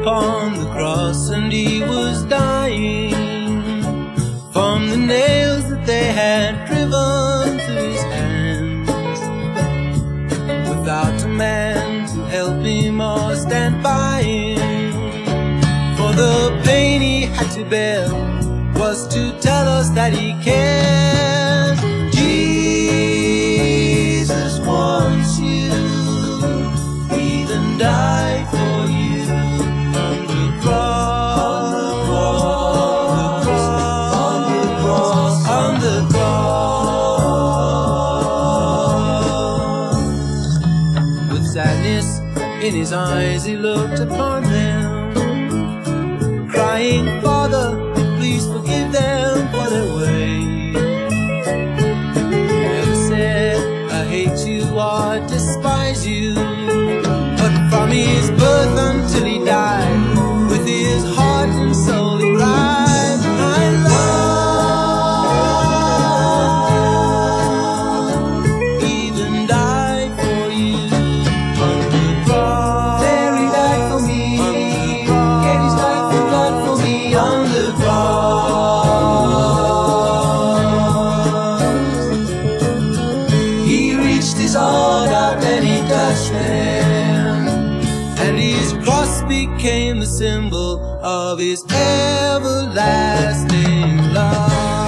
upon the cross, and he was dying from the nails that they had driven to his hands, without a man to help him or stand by him. For the pain he had to bear was to tell us that he cares. Jesus wants you, even died for you on the cross, on the cross. With sadness in his eyes he looked upon them, crying, Father, please forgive them for their way. He never said, I hate you or despise you, but from his birth until he died, with his heart and soul he cried, I love, even died for you on the cross. There he died for me, gave his life for blood for me on the cross. He reached his heart out and he touched them, and his cross became the symbol of his everlasting love.